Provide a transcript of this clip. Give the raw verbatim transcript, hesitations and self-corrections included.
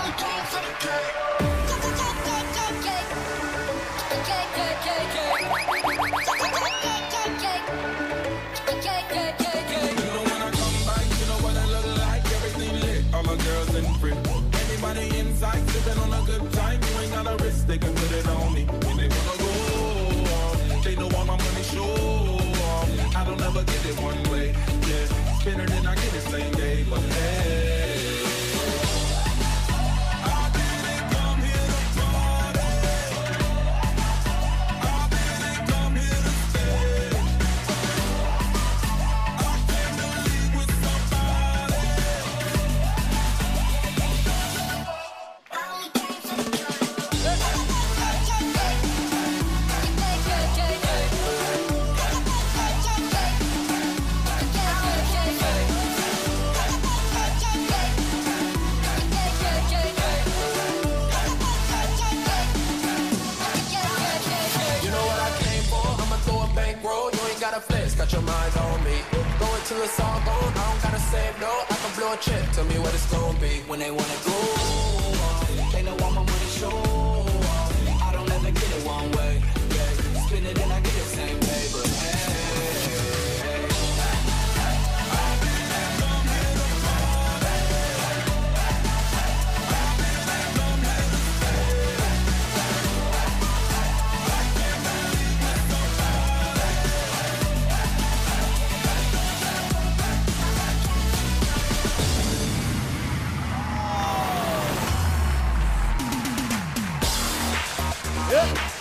Girls in free. Anybody inside sipping on a good time, you ain't got a risk, they can put it on me. When they wanna go, they know all my money show. I don't ever get it one way, yeah. Better than I get it same day, but hey. I didn't come here to party. I didn't come here to stay. I came to leave with somebody. Got a flex, got your mind on me. Going till it's all gone, I don't gotta save no. I can blow a check, tell me what it's gonna be. When they wanna go, they know all my money show. I don't ever get it one way, yeah. Spin it and I get it same day, but hey. Yeah.